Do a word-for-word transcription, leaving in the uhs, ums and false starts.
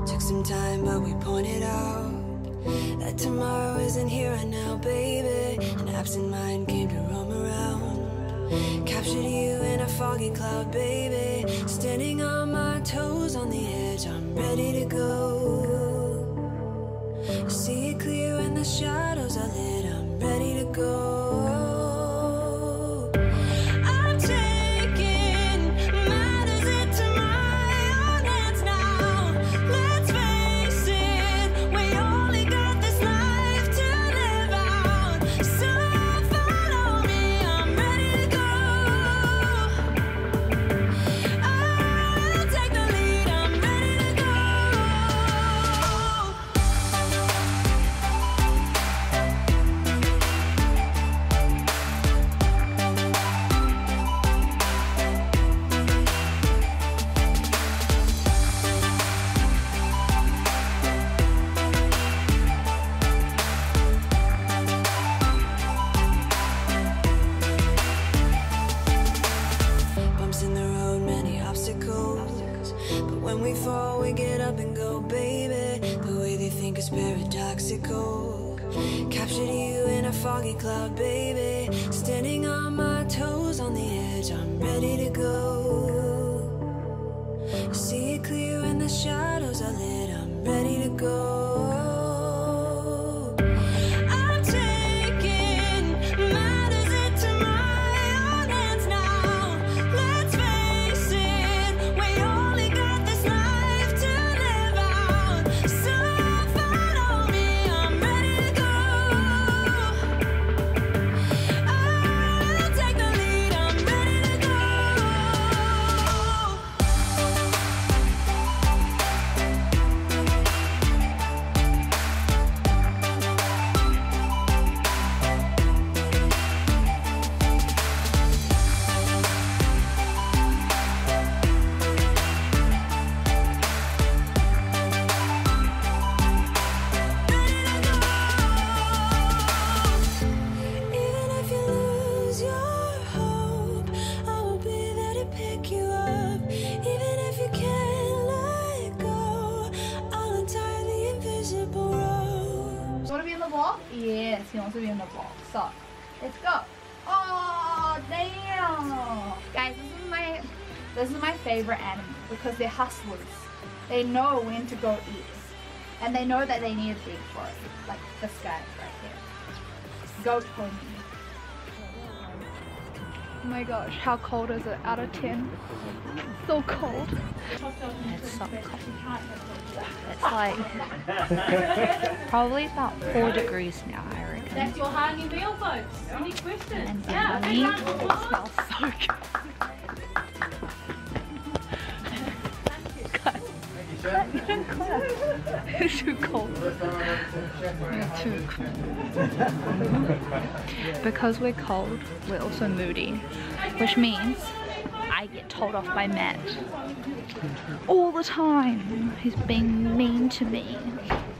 Took some time, but we pointed out that tomorrow isn't here right now, baby. An absent mind came to roam around. Captured you in a foggy cloud, baby. Standing on my toes on the edge, I'm ready to go. See it clear when the shadows are lit, I'm ready to go. Paradoxical. Captured you in a foggy cloud, baby. Standing on my toes on the edge, I'm ready to go. See it clear when the shadows are lit, I'm ready to go. Yes, he wants to be in the vlog. So, let's go. Oh, damn. Guys, this is my this is my favorite animal because they're hustlers. They know when to go eat. And they know that they need a dig for it. Like this guy right here. Goat pony. Oh my gosh, how cold is it out of ten? So cold. It's so cold. It's like probably about four degrees now, I reckon. That's your hearty meal, folks. Any questions? And yeah, the meat smells so good. It's too cold. It's too cold. Because we're cold, we're also moody, which means I get told off by Matt all the time. He's being mean to me.